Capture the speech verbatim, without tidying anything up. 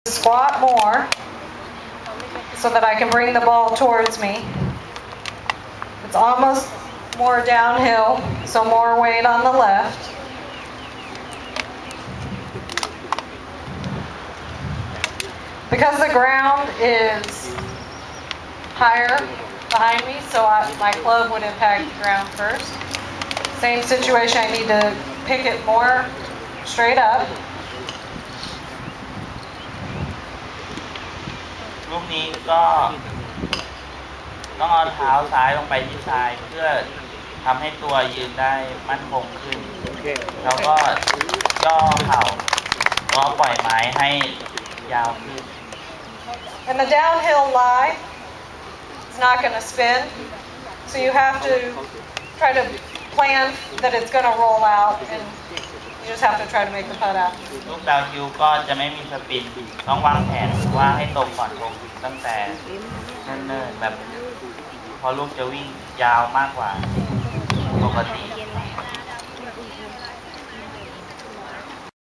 Squat more so that I can bring the ball towards me. It's almost more downhill, so more weight on the left. Because the ground is higher behind me, so I, my club would impact the ground first. Same situation, I need to pick it more straight up. ลูกนี้ก็ต้องเอาเท้าซ้ายลงไปที่ทรายเพื่อทำให้ตัวยืนได้มั่นคงขึ้นแล้วก็ย่อเข่าแล้วปล่อยไม้ให้ยาวขึ้น And the downhill lie is not going to spin, so you have to try to plan that it's going to roll out, and you just have to try to make the putt out. ลูกดาวฮิวก็จะไม่มีสปินต้องวางแผนว่าให้ตกก่อนลงตั้งแต่เนิ่นๆแบบพอลูกจะวิ่งยาวมากกว่าปกติ